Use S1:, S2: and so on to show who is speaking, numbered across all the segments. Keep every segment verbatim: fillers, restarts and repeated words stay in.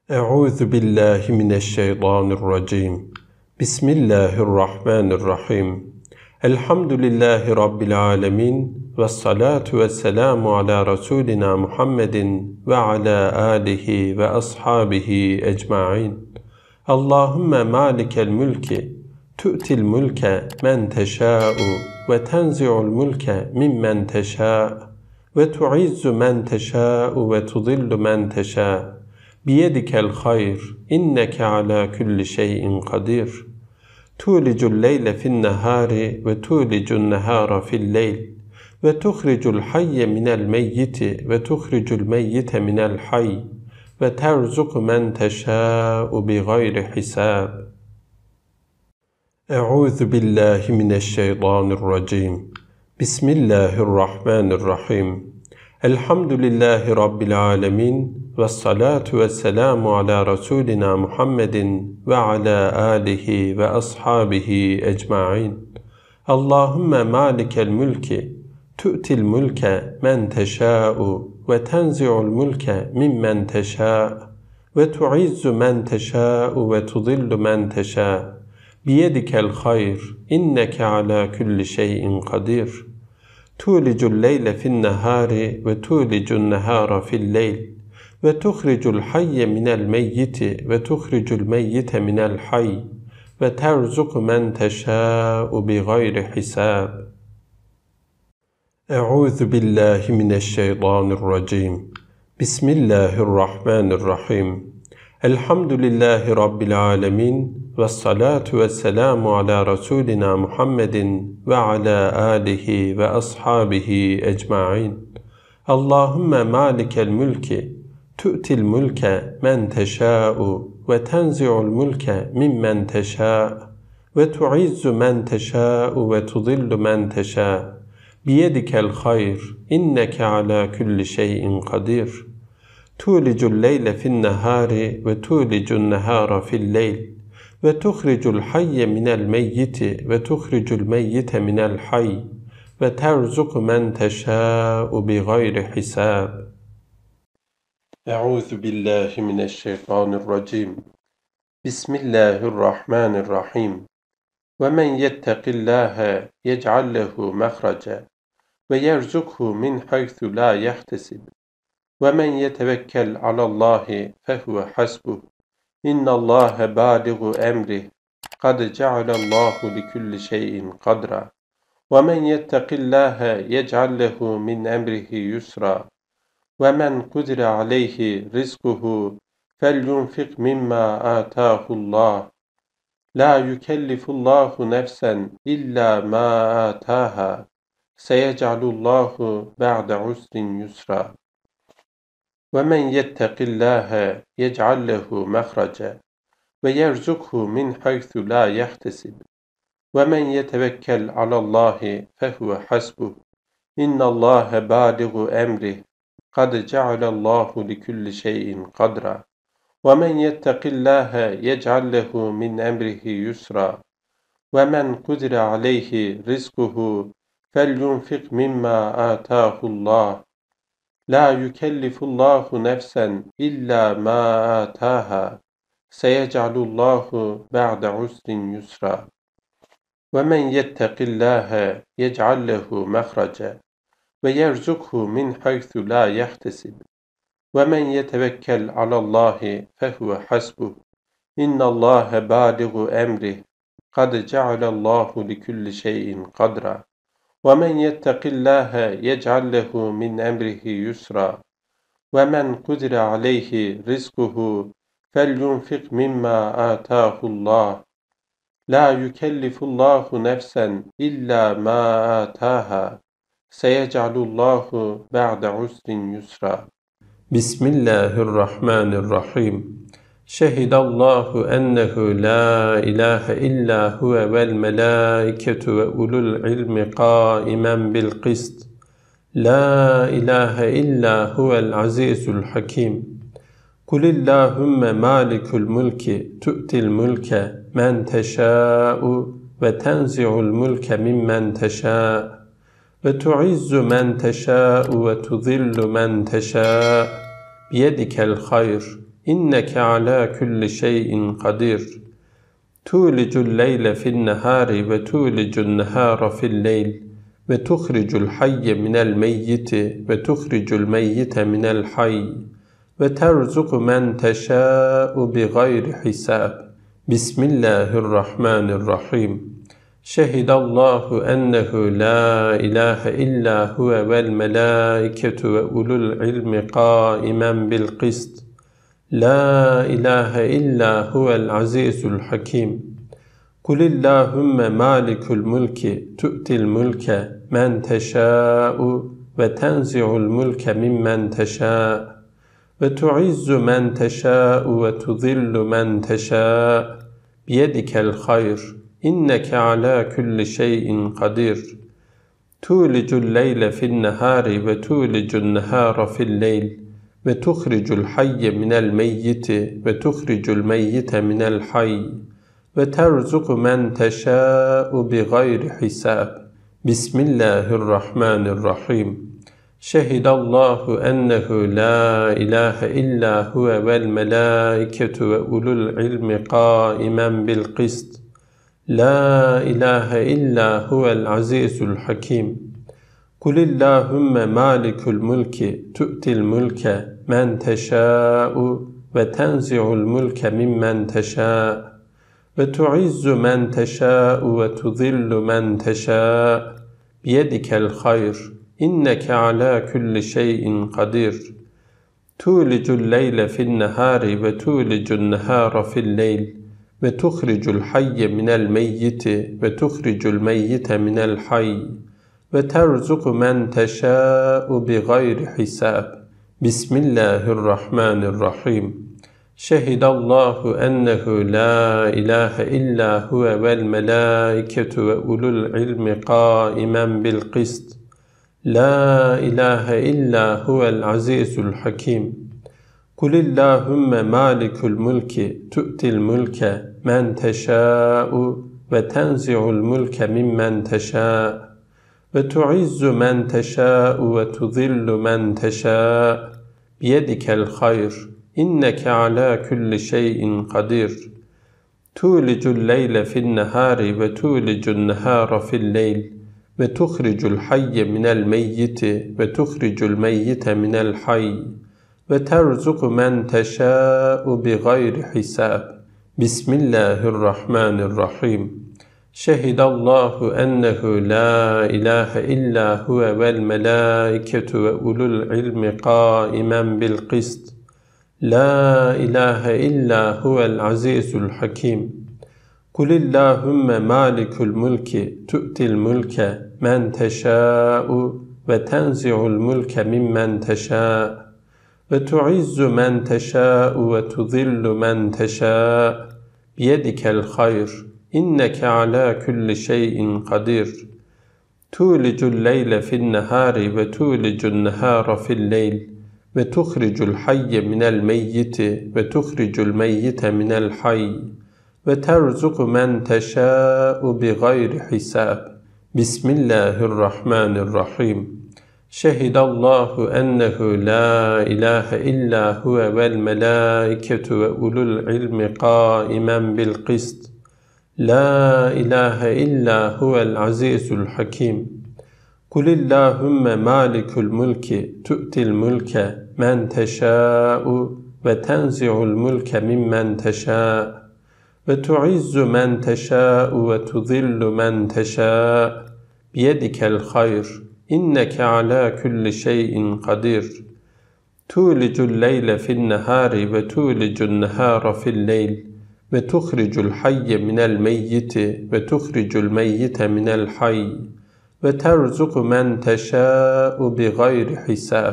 S1: Euzu billahi mineşşeytanirracim. Bismillahirrahmanirrahim. Elhamdülillahi rabbil alamin ve salatu vesselamu ala rasulina Muhammedin ve ala alihi ve ashabihi ecmaîn. Allahumme malikel mülki tu'til mülke men teşâ'u ve tenzi'ul mülke mimmen teşâ' ve tu'izzu men teşâ'u ve tudillu men teşâ' biyedikel hayr inneke ala kulli şeyin kadir. Tulicul leyle fin nehari ve tulicun nehara fil leyl ve tuhricul hayye minel meyyiti ve tuhricul meyyite minel hayy ve terzuku men teşâ'u bi gayri hisab. Euzu billahi mineşşeytanirracim. Bismillahirrahmanirrahim. Elhamdülillahi rabbil alamin ve salatu vesselamu ala rasulina Muhammedin ve ala alihi ve ashabihi ecmaîn. Allahumme malikel mülki tu'til mülke men teşâ'u ve tenzi'ul mülke mimmen teşâ' ve tu'izzu men teşâ'u ve tudillu men teşâ' biyedikel hayr inneke ala kulli şeyin kadir. Tulicul leyle fin nehari ve tulicun nehara fil leyl ve tuhricul hayye minel meyyiti ve tuhricul meyyite minel hayy ve terzuku men teşâ'u bi gayri hisab. Euzu billahi mineşşeytanirracim. Bismillahirrahmanirrahim. Elhamdülillahi rabbil alamin ve salatu vesselamu ala rasulina Muhammedin ve ala alihi ve ashabihi ecmaîn. Allahumme malikel mülki tu'til mülke men teşâ'u ve tenzi'ul mülke mimmen teşâ' ve tu'izzu men teşâ'u ve tudillu men teşâ' biyedikel hayr inneke ala kulli şeyin kadir. Tulicul leyle fin nehari ve tulicun nehara fil leyl ve tuhricul hayye minel meyyiti ve tuhricul meyyite minel hayy ve terzuku men teşâ'u bi gayri hisab. Euzu billahi mineşşeytanirracim. Bismillahirrahmanirrahim. Ve men yettekillâhe yec'al lehu mehraca ve yerzukhu min haythu la yahtesib. Ve men yetevekkel alallahi fehuve hasbuh. İnnallâhe bâligu emrih. Kad cealallahu likulli şeyin kadra. Ve men yettekillâhe yec'al lehu min emrihi yusra. Ve men kudire aleyhi rizkuhu felyunfik mimma âtâhullah. La yükellifullahu nefsen illa ma âtâha. Seyec'alullahu ba'de usrin yusra. Ve men yettekillâhe yec'al lehu mehraca ve yerzukhu min haythu la yahtesib. Ve men yetevekkel alallahi fehuve hasbuh. İnnallâhe bâligu emrih. Kad cealallahu likulli şeyin kadra. Ve men yettekillâhe yec'al lehu min emrihi yusra. Ve men kudire aleyhi rizkuhu felyunfik mimma âtâhullah. La yükellifullahu nefsen illa ma âtâha. Seyec'alullahu ba'de usrin yusra. Ve men yettekillâhe yec'al lehu mehraca ve yerzukhu min haythu la yahtesib. Ve men yetevekkel alallahi fehuve hasbuh. İnnallâhe bâligu emrih. Kad cealallahu likulli şeyin kadra. Ve men yettekillâhe yec'al lehu min emrihi yusra. Ve men kudire aleyhi rizkuhu felyunfik mimma âtâhullah. La yükellifullahu nefsen illa ma âtâha. Seyec'alullahu ba'de usrin yusra. Bismillahirrahmanirrahim. Şehidallahu ennehu la ilahe illa huve vel melâiketu ve ulul ilmi qâimen bil qist. La ilahe illa huvel azizul hakim. Kulillahümme malikul mülki tu'til mülke men teşâ'u ve tenzi'ul mülke mimmen teşâ' ve tu'izzu men teşâ'u ve tudillu men teşâ' biyedikel hayr inneke ala kulli şeyin kadir. Tulicul leyle fin nehari ve tulicun nehara fil leyl ve tuhricul hayye minel meyyiti ve tuhricul meyyite minel hayy ve terzuku men teşâ'u bi gayri hisab. Bismillahirrahmanirrahim. Şehidallahu ennehu la ilahe illa huve vel melâiketu ve ulul ilmi qâimen bil qist. La ilahe illa huvel azizul hakim. Kulillahümme malikul mulki tu'til mulke men teşâ'u ve tenzi'ul mulke mimmen teşâ'u ve tu'izzu men teşâ'u ve tuzillu men teşâ'u biyedikel hayr inneke ala kulli şeyin kadir. Tulicul leyle fin nehari ve tulicun nehara fil leyl ve tuhricul hayye minel meyyiti ve tuhricul meyyite minel hayy ve terzuku men teşâ'u bi gayri hisab. Bismillahirrahmanirrahim. Şehidallahu ennehu la ilahe illa huve vel melâiketu ve ulul ilmi qâimen bil qist. La ilahe illa huvel azizul hakim. Kulillahümme malikul mulki tu'til mulke men teşâ'u ve tenzi'ul mulke mimmen teşâ'u ve tu'izzu men teşâ'u ve tuzillu men teşâ'u biyedikel hayr inneke ala kulli şeyin kadir. Tulicul leyle fin nehari ve tulicun nehara fil leyl ve tuhricul hayye minel meyyiti ve tuhricul meyyite minel hayy ve terzuku men teşâ'u bi gayri hisab. Bismillahirrahmanirrahim. Şehidallahu ennehu la ilahe illa huve vel melâiketu ve ulul ilmi qâimen bil qist. La ilahe illa huvel azizul hakim. Kulillahümme malikul mulki tu'til mulke men teşâ'u ve tenzi'ul mulke mimmen teşâ'u ve tu'izzu men teşâ'u ve tuzillu men teşâ'u biyedikel hayr inneke ala kulli şeyin kadir. Tulicul leyle fin nehari ve tulicun nehara fil leyl ve tuhricul hayye minel meyyiti ve tuhricul meyyite minel hayy ve terzuku men teşâ'u bi gayri hisab. Bismillahirrahmanirrahim. Şehidallahu ennehu la ilahe illa huve vel melâiketu ve ulul ilmi qâimen bil qist. La ilahe illa huvel azizul hakim. Kulillahümme malikul mulki tu'til mulke men teşâ'u ve tenzi'ul mulke mimmen teşâ'u ve tu'izzu men teşâ'u ve tuzillu men teşâ'u biyedikel hayr inneke ala kulli şeyin kadir. Tulicul leyle fin nehari ve tulicun nehara fil leyl ve tuhricul hayye minel meyyiti ve tuhricul meyyite minel hayy ve terzuku men teşâ'u bi gayri hisab. Bismillahirrahmanirrahim. Şehidallahu ennehu la ilahe illa huve vel melâiketu ve ulul ilmi qâimen bil qist. La ilahe illa huvel azizul hakim. Kulillahümme malikul mulki tu'til mulke men teşâ'u ve tenzi'ul mulke mimmen teşâ'u ve tu'izzu men teşâ'u ve tuzillu men teşâ'u biyedikel hayr inneke ala kulli şeyin kadir. Tulicul leyle fin nehari ve tulicun nehara fil leyl ve tuhricul hayye minel meyyiti ve tuhricul meyyite minel hayy ve terzuku men teşâ'u bi gayri hisab.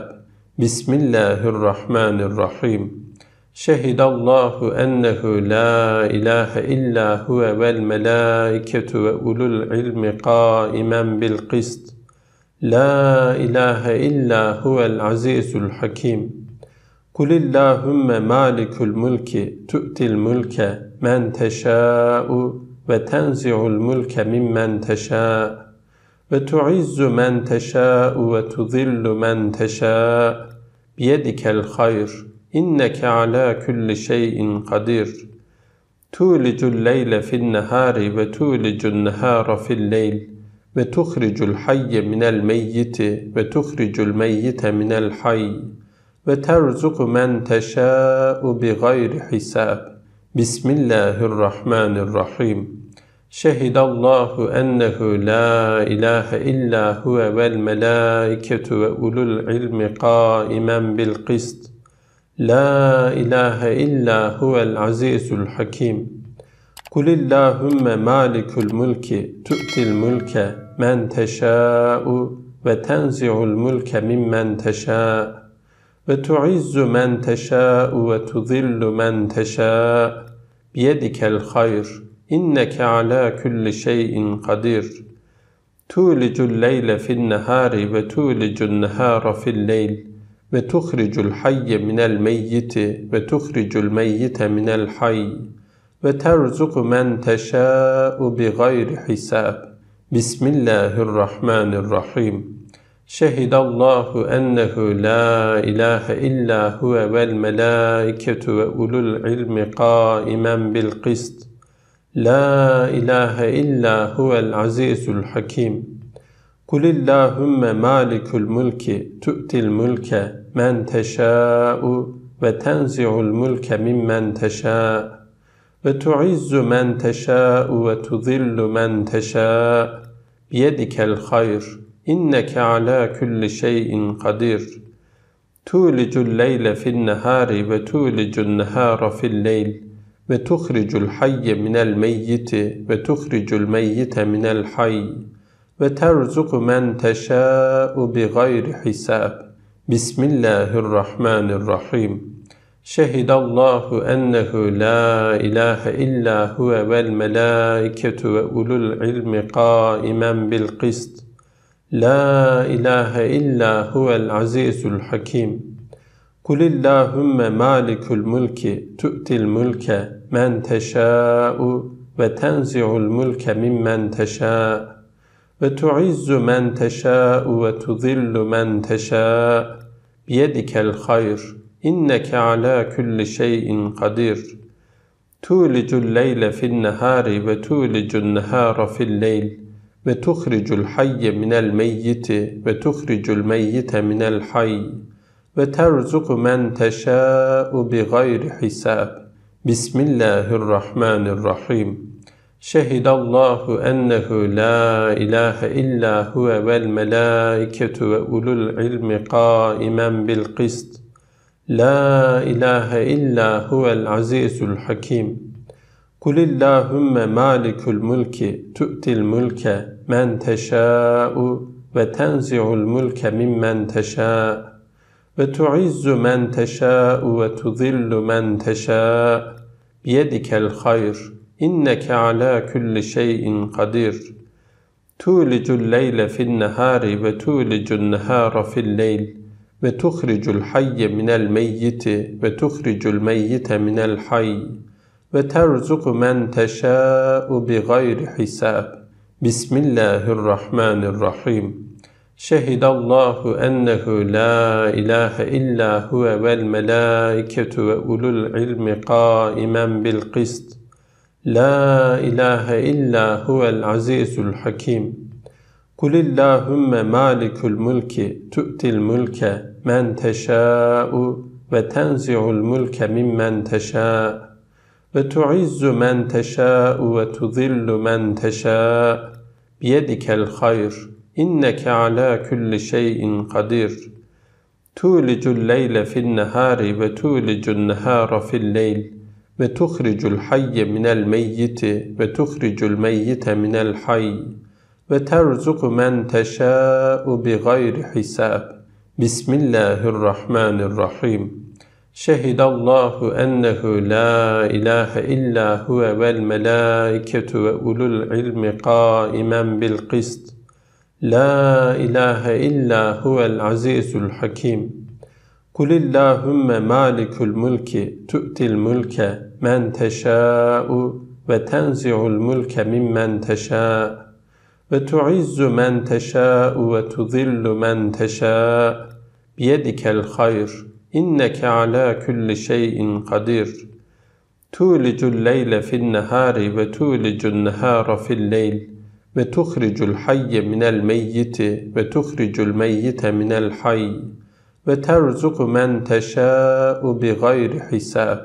S1: Bismillahirrahmanirrahim. Şehidallahu ennehu la ilahe illa huve vel melâiketu ve ulul ilmi qâimen bil qist. La ilahe illa huvel azizul hakim. Kulillahümme malikul mulki tu'til mulke men teşâ'u ve tenzi'ul mulke mimmen teşâ'u ve tu'izzu men teşâ'u ve tuzillu men teşâ'u biyedikel hayr inneke ala kulli şeyin kadir. Tulicul leyle fin nehari ve tulicun nehara fil leyl ve tuhricul hayye minel meyyiti ve tuhricul meyyite minel hayy ve terzuku men teşâ'u bi gayri hisab. Bismillahirrahmanirrahim. Şehidallahu ennehu la ilahe illa huve vel melâiketu ve ulul ilmi qâimen bil qist. La ilahe illa huvel azizul hakim. Kulillahümme malikul mulki tu'til mulke men teşâ'u ve tenzi'ul mulke mimmen teşâ'u ve tu'izzu men teşâ'u ve tuzillu men teşâ'u biyedikel hayr inneke ala kulli şeyin kadir. Tulicul leyle fin nehari ve tulicun nehara fil leyl ve tuhricul hayye minel meyyiti ve tuhricul meyyite minel hayy ve terzuku men teşâ'u bi gayri hisab. Bismillahirrahmanirrahim. Şehidallahu ennehu la ilahe illa huve vel melâiketu ve ulul ilmi qâimen bil qist. La ilahe illa huvel azizul hakim. Kulillahümme malikul mulki tu'til mulke men teşâ'u ve tenzi'ul mulke mimmen teşâ'u ve tu'izzu men teşâ'u ve tuzillu men teşâ'u biyedikel hayr inneke ala kulli şeyin kadir. Tulicul leyle fin nehari ve tulicun nehara fil leyl ve tuhricul hayye minel meyyiti ve tuhricul meyyite minel hayy ve terzuku men teşâ'u bi gayri hisab. Bismillahirrahmanirrahim. Şehidallahu ennehu la ilahe illa huve vel melâiketu ve ulul ilmi qâimen bil qist. La ilahe illa huvel azizul hakim. Kulillahümme malikul mulki tu'til mulke men teşâ'u ve tenzi'ul mulke mimmen teşâ'u ve tu'izzu men teşâ'u ve tuzillu men teşâ'u biyedikel hayr inneke ala kulli şeyin kadir. Tulicul leyle fin nehari ve tulicun nehara fil leyl ve tuhricul hayye minel meyyiti ve tuhricul meyyite minel hayy ve terzuku men teşâ'u bi gayri hisab. Bismillahirrahmanirrahim. Şehidallahu ennehu la ilahe illa huve vel melâiketu ve ulul ilmi qâimen bil qist. La ilahe illa huvel azizul hakim. Kulillahümme malikul mulki tu'til mulke men teşâ'u ve tenzi'ul mulke mimmen teşâ'u ve tu'izzu men teşâ'u ve tuzillu men teşâ'u biyedikel hayr inneke ala kulli şeyin kadir. Tulicul leyle fin nehari ve tulicun nehara fil leyl ve tuhricul hayye minel meyyiti ve tuhricul meyyite minel hayy ve terzuku men teşâ'u bi gayri hisab. Bismillahirrahmanirrahim. Şehidallahu ennehu la ilahe illa huve vel melâiketu ve ulul ilmi qâimen bil qist. La ilahe illa huvel azizul hakim. Kulillahümme malikul mulki tu'til mulke men teşâ'u ve tenzi'ul mulke mimmen teşâ'u ve tu'izzu men teşâ'u ve tuzillu men teşâ'u biyedikel hayr inneke ala kulli şeyin kadir. Tulicul leyle fin nehari ve tulicun nehara fil leyl ve tuhricul hayye minel meyyiti ve tuhricul meyyite minel hayy ve terzuku men teşâ'u bi gayri hisab. Bismillahirrahmanirrahim. Şehidallahu ennehu la ilahe illa huve vel melâiketu ve ulul ilmi qâimen bil qist. La ilahe illa huvel azizul hakim. Kulillahümme malikul mulki tu'til mulke men teşâ'u ve tenzi'ul mulke mimmen teşâ'u ve tu'izzu men teşâ'u ve tuzillu men teşâ'u biyedikel hayr inneke ala kulli şeyin kadir. Tulicul leyle fin nehari ve tulicun nehara fil leyl ve tuhricul hayye minel meyyiti ve tuhricul meyyite minel hayy ve terzuku men teşâ'u bi gayri hisab.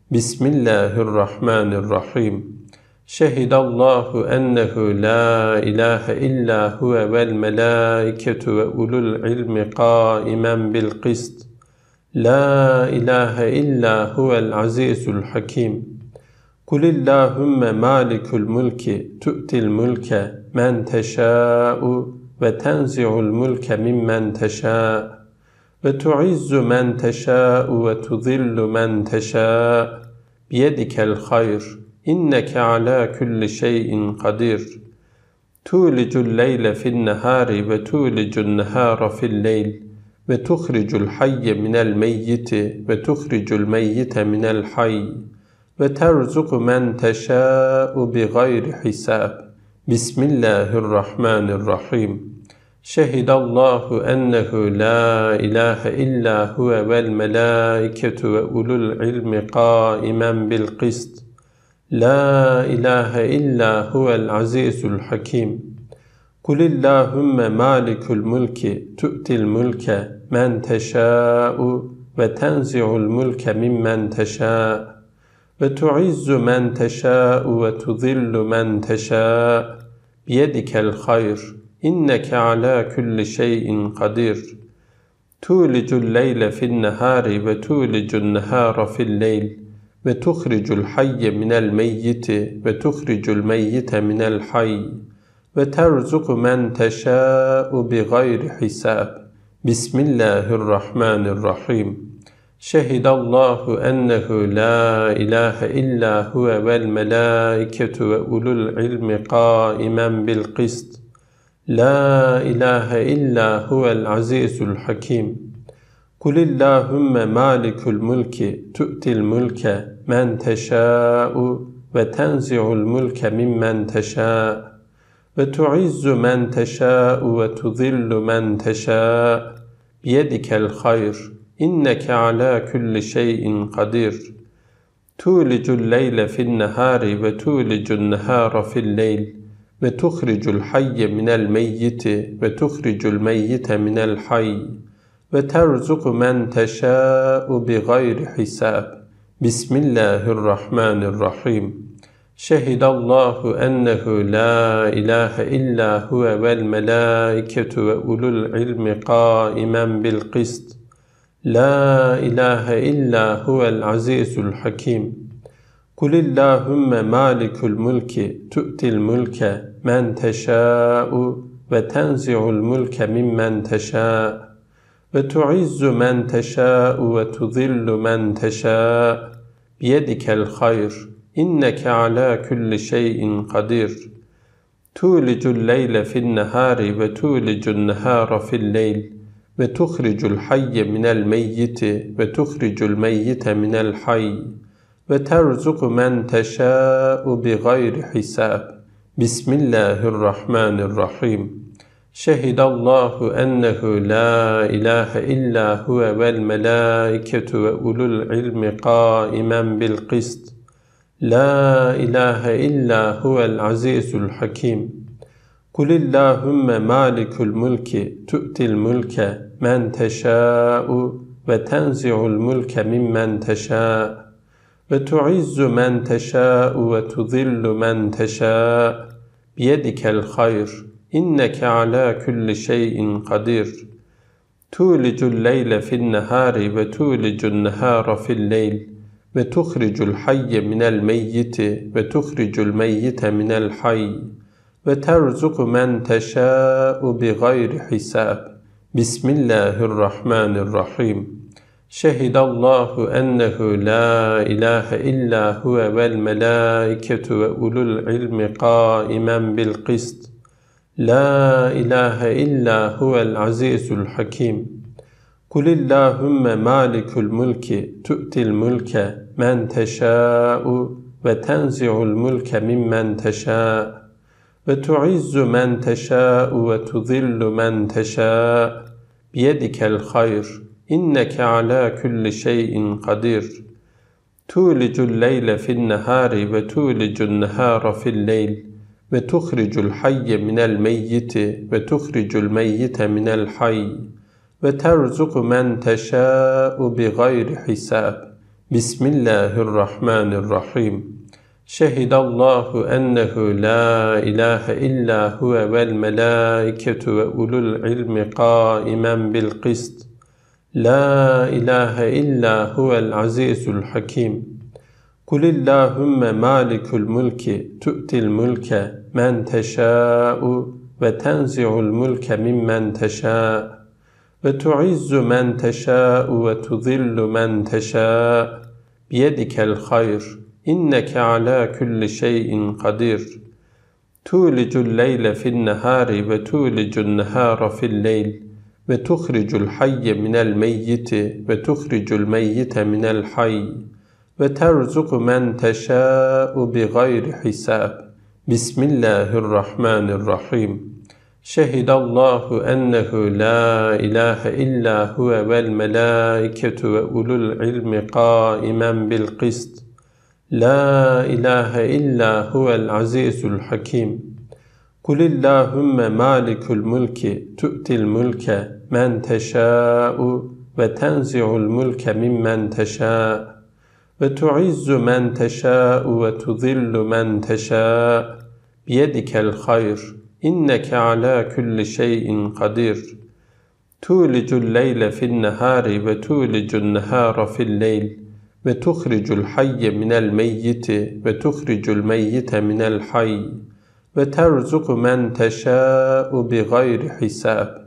S1: Bismillahirrahmanirrahim. Şehidallahu ennehu la ilahe illa huve vel melâiketu ve ulul ilmi qâimen bil qist. La ilahe illa huvel azizul hakim. Kulillahümme malikul mulki tu'til mulke men teşâ'u ve tenzi'ul mulke mimmen teşâ'u ve tu'izzu men teşâ'u ve tuzillu men teşâ'u biyedikel hayr inneke ala kulli şeyin kadir. Tulicul leyle fin nehari ve tulicun nehara fil leyl ve tuhricul hayye minel meyyiti ve tuhricul meyyite minel hayy ve terzuku men teşâ'u bi gayri hisab. Bismillahirrahmanirrahim. Şehidallahu ennehu la ilahe illa huve vel melâiketu ve ulul ilmi qâimen bil qist. La ilahe illa huvel azizul hakim. Kulillahümme malikul mulki tu'til mulke men teşâ'u ve tenzi'ul mulke mimmen teşâ'u ve tu'izzu men teşâ'u ve tuzillu men teşâ'u biyedikel hayr inneke ala kulli şeyin kadir. Tulicul leyle fin nehari ve tulicun nehara fil leyl ve tuhricul hayye minel meyyiti ve tuhricul meyyite minel hayy ve terzuku men teşâ'u bi gayri hisab. Bismillahirrahmanirrahim. Şehidallahu ennehu la ilahe illa huve vel melâiketu ve ulul ilmi qâimen bil qist. La ilahe illa huvel azizul hakim. Kulillahümme malikul mulki tu'til mulke men teşâ'u ve tenzi'ul mulke mimmen teşâ'u ve tu'izzu men teşâ'u ve tuzillu men teşâ'u biyedikel hayr inneke ala kulli şeyin kadir. Tulicul leyle fin nehari ve tulicun nehara fil leyl ve tuhricul hayye minel meyyiti ve tuhricul meyyite minel hayy ve terzuku men teşâ'u bi gayri hisab. Bismillahirrahmanirrahim. Şehidallahu ennehu la ilahe illa huve vel melâiketu ve ulul ilmi qâimen bil qist. La ilahe illa huvel azizul hakim. Kulillahümme malikul mulki tu'til mulke men teşâ'u ve tenzi'ul mulke mimmen teşâ'u ve tu'izzu men teşâ'u ve tuzillu men teşâ'u biyedikel hayr inneke ala kulli şeyin kadir. Tulicul leyle fin nehari ve tulicun nehara fil leyl ve tuhricul hayye minel meyyiti ve tuhricul meyyite minel hayy ve terzuku men teşâ'u bi gayri hisab. Bismillahirrahmanirrahim. Şehidallahu ennehu la ilahe illa huve vel melâiketu ve ulul ilmi qâimen bil qist. La ilahe illa huvel azizul hakim. Kulillahümme malikul mulki tu'til mulke men teşâ'u ve tenzi'ul mulke mimmen teşâ'u ve tu'izzu men teşâ'u ve tuzillu men teşâ'u biyedikel hayr inneke ala kulli şeyin kadir. Tulicul leyle fin nehari ve tulicun nehara fil leyl ve tuhricul hayye minel meyyiti ve tuhricul meyyite minel hayy ve terzuku men teşâ'u bi gayri hisab. Bismillahirrahmanirrahim. Şehidallahu ennehu la ilahe illa huve vel melâiketu ve ulul ilmi qâimen bil qist. La ilahe illa huvel azizul hakim. Kulillahümme malikul mulki tu'til mulke men teşâ'u ve tenzi'ul mulke mimmen teşâ'u ve tu'izzu men teşâ'u ve tuzillu men teşâ'u biyedikel hayr إنك على كل شيء قدير تولج الليل في النهار وتولج النهار في الليل وتخرج الحي من الميت وتخرج الميت من الحي وترزق من تشاء بغير حساب بسم الله الرحمن الرحيم شهد الله أنه لا إله إلا هو والملائكة وأولو العلم قائما بالقسط لا إله إلا هو العزيز الحكيم قل اللهم مالك الملك تؤتي الملك من تشاء وتنزع الملك ممن تشاء وتعز من تشاء وتذل من تشاء بيدك الخير إنك على كل شيء قدير تولج الليل في النهار وتولج النهار في الليل وتخرج الحي من الميت وتخرج الميت من الحي وترزق من تشاء بغير حساب بسم الله الرحمن الرحيم شهد الله أنه لا إله إلا هو والملائكة وأولو العلم قائما بالقسط لا إله إلا هو العزيز الحكيم قل اللهم مالك الملك تؤتي الملك من تشاء وتنزع الملك ممن تشاء وتعز من تشاء وتذل من تشاء بيدك الخير إنك على كل شيء قدير تولج الليل في النهار وتولج النهار في الليل وتخرج الحي من الميت وتخرج الميت من الحي وترزق من تشاء بغير حساب